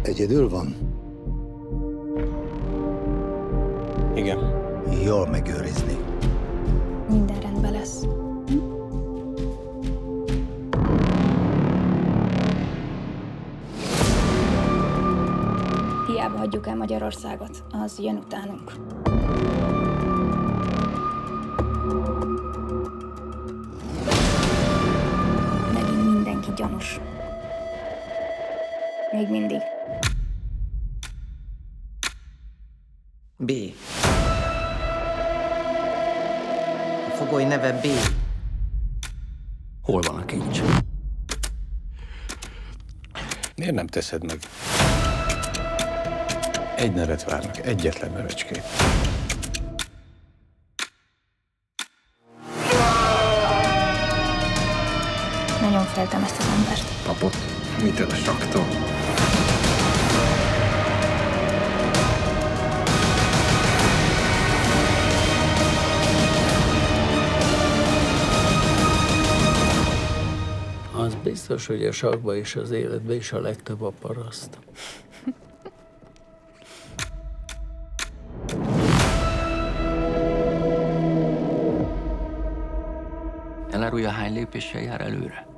Egyedül van? Igen. Jól megőrizni. Minden rendben lesz. Hiába hagyjuk el Magyarországot, az jön utánunk. Megint mindenki gyanús. Még mindig. B. A fogoly neve B. Hol van a kincs? Miért nem teszed meg? Egy nevet várnak, egyetlen nevecskét. Nagyon féltem ezt az embert. Papot? Mitől a saktól? Az biztos, hogy a sakkba és az életben is a legtöbb a paraszt. Elárulja, hány lépéssel jár előre?